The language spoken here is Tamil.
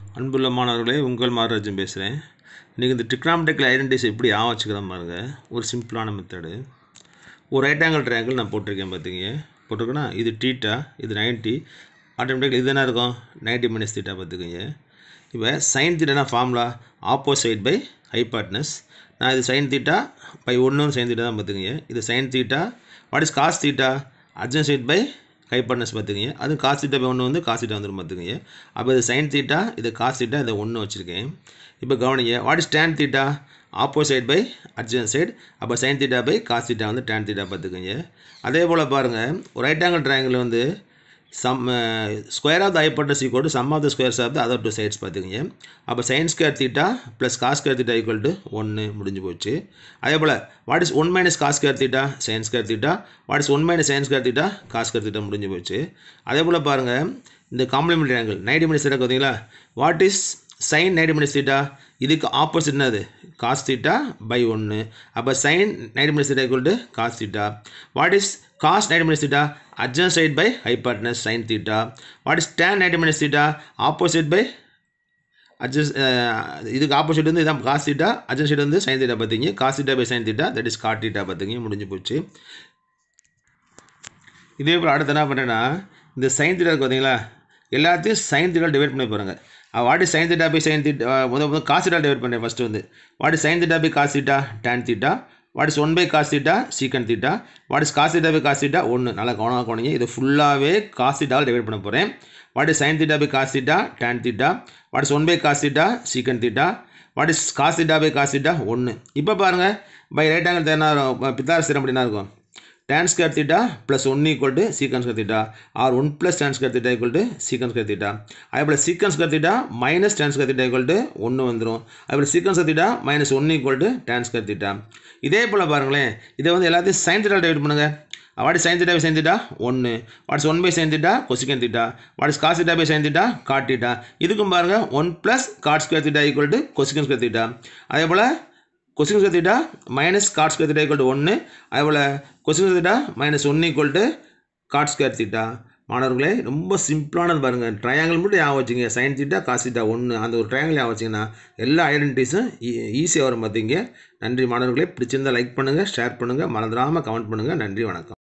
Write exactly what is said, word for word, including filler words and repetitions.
அன்புள்ள மாணவர்களே, உங்கள் மாரராஜன் பேசுகிறேன். இன்றைக்கி இந்த ட்ரிக்னாமெட்ரிக்கல் ஐடென்டிட்டிஸ் எப்படி ஆ வச்சுக்கிறோம் பாருங்கள். ஒரு சிம்பிளான மெத்தடு. ஒரு ரைட் ஆங்கிள் ட்ரையாங்கிள் நான் போட்டிருக்கேன் பார்த்தீங்க. போட்டிருக்கேன்னா இது டீட்டா, இது நைன்ட்டி. ஆட்டோமேட்டிக்கலி இது என்ன இருக்கும்? நைன்ட்டி மைனஸ் தீட்டா பார்த்துக்குங்க. இப்போ சைன் தீட்டானா ஃபார்முலா ஆப்போசைட் பை ஹைபாட்னஸ். நான் இது சைன் தீட்டா பை ஒன்று சைன் தீட்டா தான் பார்த்துக்குங்க. இது sine theta. What is cos theta? Adjacent side by hypotenuse பார்த்துக்குங்க. அது காஸ் தீட்டா பை ஒன்று வந்து காஸ் தீட்டா வந்துடும் பார்த்துக்குங்க. அப்போ இது சைன் தீட்டா, இது காஸ் தீட்டா, இதை ஒன்று வச்சுருக்கேன். இப்போ கவனிங்க, what is tan theta? Opposite by adjacent side. அப்போ sine theta by cos theta வந்து டேன் தீட்டா பார்த்துக்குங்க. அதே போல் பாருங்கள், ஒரு ரைட் ஆங்கிள் ட்ரையாங்கிள் வந்து sum square of the hypotenuse equal to sum of the squares of the other two sides பார்த்துக்குங்க. அப்போ sine square theta plus cos square theta equal to ஒன்று முடிஞ்சு போச்சு. அதே போல் what is one minus cos square theta? Sine square theta. What is one minus sine square theta? Cos square theta முடிஞ்சு போச்சு. அதே போல் பாருங்கள், இந்த complementary angle ninety minus theta பார்த்தீங்களா? What is sine ninety minus theta? இதுக்கு ஆப்போசிட் என்னது? காஸ் தீட்டா பை ஒன்று. அப்போ sine ninety minus theta equal to cos theta. What is cos ninety minus theta? adjacent side by hypotenuse sin theta. What is tan ninety minus theta? Opposite by adjacent. இதுக்கு ஆப்போசிட் வந்து இதான் காஸ் தீட்டா, adjacent side வந்து sin theta பார்த்தீங்க. Cos theta by sin theta, that is cot theta பார்த்தீங்க. முடிஞ்சு போச்சு. இதே போல் அடுத்து என்ன பண்ணுறேன்னா, இந்த sin theta இருக்கு பார்த்தீங்களா? எல்லாத்தையும் sin theta டிவைட் பண்ணி பாருங்க. What is sin theta by sin theta? முதல் முதல் காஸ் theta டிவைட் பண்ணுறேன் ஃபஸ்ட்டு வந்து. What is sin theta by cos theta? tan theta. What is one by cos theta? Secant theta. What is cos theta by cos theta? ஒன்று. நல்லா கவனமாக கவனிங்க. இது ஃபுல்லாகவே காஸ் தீட்டாவில் டிவைட் பண்ண போகிறேன். What is sine theta by cos theta? Tan theta. What is one by cos theta? Secant theta. What is cos theta by cos theta? ஒன்று. இப்போ பாருங்கள், பை ரைட் ஆங்கிள் தேனா பித்தார் ஸ்திரம் அப்படின்னா இருக்கும். tan ஸ்கொயர் தீட்டா ப்ளஸ் ஒன்று equal to secant square theta or one plus tan square theta equal to secant square theta. அதே போல் secant square theta minus tan square theta equal to ஒன்று வந்துடும். அதே போல் சீக்கன் ஸ்கொயர் தீட்டா மைனஸ் ஒன்று equal to tan square theta. இதே போல் பாருங்களேன், இதை வந்து எல்லாத்தையும் சைன் தீட்டா டிவைட் பண்ணுங்க. What is sine theta by sine theta? ஒன்று. What is one by sine theta? Cosecant theta. What is cos theta by sine theta? Cot theta. இதுக்கும் பாருங்கள், one plus cot square theta equal to cosecant square theta. அதே போல் cosec square theta minus cot square theta equal to ஒன்று. அதே போல் கொசின் ஸ்கொயர் தீட்டா மைனஸ் ஒன்று equal to cot square theta. மாணவர்களே, ரொம்ப சிம்பிளானது பாருங்கள். ட்ரையாங்கிள் மட்டும் ஞாபகம் வச்சுங்க. சைன் தீட்டா காஸ் தீட்டா ஒன்று, அந்த ஒரு ட்ரையாங்கிள் ஞாபகம் வச்சிங்கன்னா எல்லா ஐடென்டிட்டிஸும் ஈஸியாக வரும் பார்த்தீங்க. நன்றி மாணவர்களே. பிடிச்சிருந்தால் லைக் பண்ணுங்கள், ஷேர் பண்ணுங்கள், மறந்துடாமல் கமெண்ட் பண்ணுங்கள். நன்றி, வணக்கம்.